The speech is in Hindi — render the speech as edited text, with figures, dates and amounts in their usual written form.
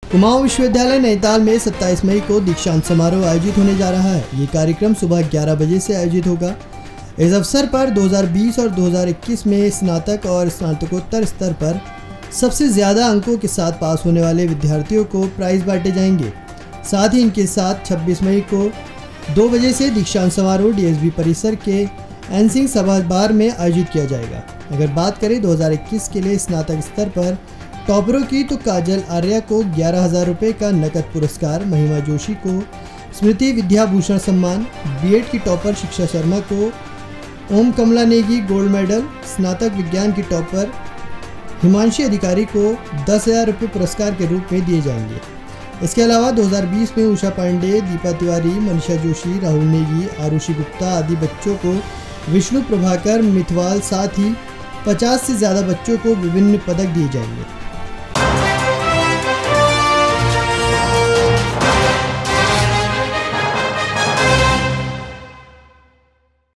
कुमाऊं विश्वविद्यालय नैनीताल में 27 मई को दीक्षांत समारोह आयोजित होने जा रहा है। ये कार्यक्रम सुबह 11 बजे से आयोजित होगा। इस अवसर पर 2020 और 2021 में स्नातक और स्नातकोत्तर स्तर पर सबसे ज़्यादा अंकों के साथ पास होने वाले विद्यार्थियों को प्राइज़ बांटे जाएंगे। साथ ही इनके साथ 26 मई को 2 बजे से दीक्षांत समारोह डीएसबी परिसर के एनसिंह सभागार में आयोजित किया जाएगा। अगर बात करें 2021 के लिए स्नातक स्तर पर टॉपरों की, तो काजल आर्या को 11,000 रुपये का नकद पुरस्कार, महिमा जोशी को स्मृति विद्याभूषण सम्मान, बीएड की टॉपर शिक्षा शर्मा को ओम कमला नेगी गोल्ड मेडल, स्नातक विज्ञान की टॉपर हिमांशी अधिकारी को 10,000 रुपये पुरस्कार के रूप में दिए जाएंगे। इसके अलावा 2020 में उषा पांडे, दीपा तिवारी, मनीषा जोशी, राहुल नेगी, आरुषि गुप्ता आदि बच्चों को विष्णु प्रभाकर मिथवाल, साथ ही 50 से ज़्यादा बच्चों को विभिन्न पदक दिए जाएंगे।